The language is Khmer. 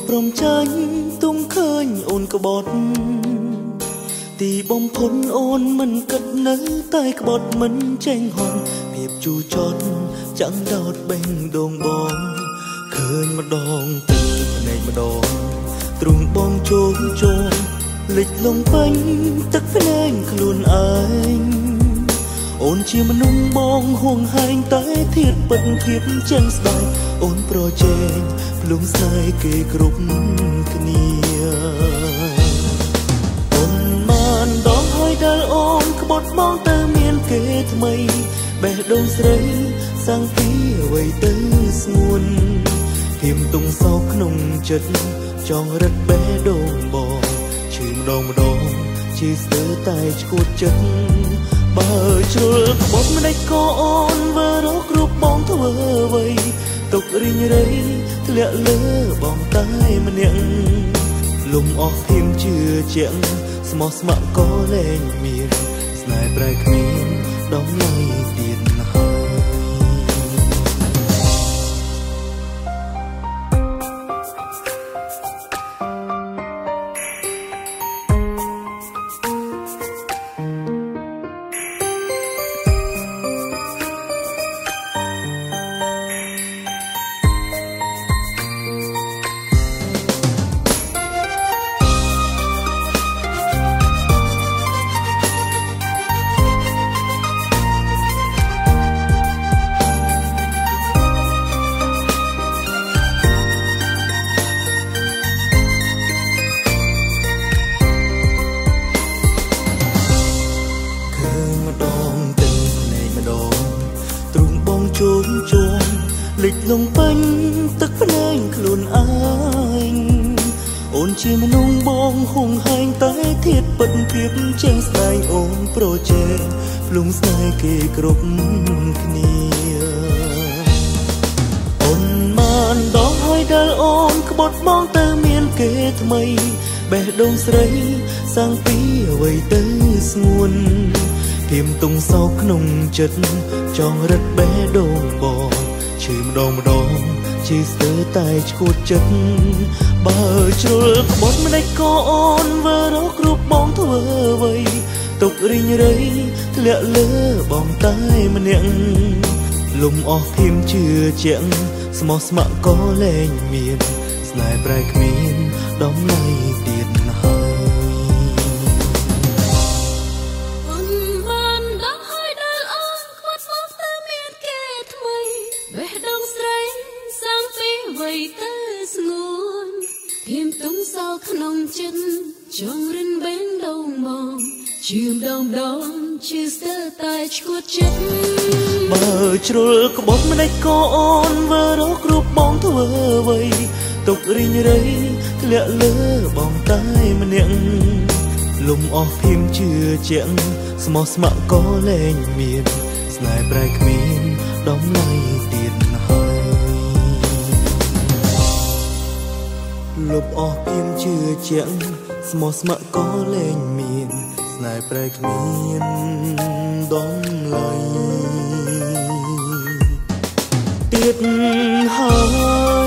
ព្រមចាញ់ទុំឃើញអូនក្បត់ទីបំផុនអូនមិនគិតនៅតែក្បត់មិនចេញហន់ភាពជូរចត់ចាំងដោតបេះដូងបងឃើញម្ដងទៅភ្នែកម្ដងទ្រង់បងជោគជ័យលិចលងពេញទឹកភ្នែកខ្លួនឯងអូនជាមនុស្សបងហួងហែងតែធៀបពិតភាពចឹងស្ដាយអូនប្រជែងភ្លុំស្នេហ៍គេគ្រប់គ្នាអូនបានដងហើយដែលអូនក្បត់បងទៅមានគេថ្មីបេះដូងស្រីសាំងពីអ្វីទៅស្ងួនធៀមទុំសោកក្នុងចិត្តចង់រឹតបេះដូងបងឈឺម្ដងជាស្ទើរតែឈួតចិត្តបើជ្រុលក្បត់មិនដេចក៏អូនវើរករូបបងធ្វើអ្វីទុករីងរៃធ្លាក់លើបងតែម្នាក់លំអស់ធៀមជឿជាក់ស្មោះស្ម័គ្រក៏លែងមានស្នេហ៍ប្រែគ្មានដំណៃទៀតហើយលិចលងពេញទឹកភ្នែកខ្លួនឯងអូនជាមនុស្សបងហួងហែងតែធៀបពិតភាពជាងស្ដាយអូនប្រជែងភ្លុំស្នេហ៍គេគ្រប់គ្នាអូនបានដងហើយដែលអូនក្បត់បងទៅមានគេថ្មីបេះដូងស្រីសាំងពីអ្វីទៅស្ងួនធៀមទុំសោកក្នុងចិត្តចង់រឹតបេះដូងបងឈឺម្ដងជាស្ទើរតែឈួតចិត្តបើជ្រុលក្បត់មិនដេចក៏អូនវើរករូបបងធ្វើអ្វីទុករីងរៃធ្លាក់លើបងតែម្នាក់លំអស់ធៀមជឿជាក់ស្មោះស្ម័គ្រក៏លែងមានស្នេហ៍ប្រែគ្មានដំណៃទៀតហើយទៅស្ងួនធៀមទុំសោកក្នុងចិត្តចង់រិនបេះដូងមកជឿម្ដងជឿស្ទើរតែឈួតចិត្តបើជ្រុលក្បត់មិនដេចក៏អូនវើរករូបបងធ្វើអ្វីទុករីងរៃធ្លាក់លើបងតែម្នាក់លំអស់ធៀមជឿជាក់ស្មោះស្ម័គ្រក៏លែងមានស្នេហ៍ប្រែគ្មានដំណៃទៀតហើយលុបអស់ធៀមជឿជាក់ស្មោះស្ម័គ្រក៏លែងមានស្នេហ៍ប្រែគ្មានដំណៃទៀតហើយ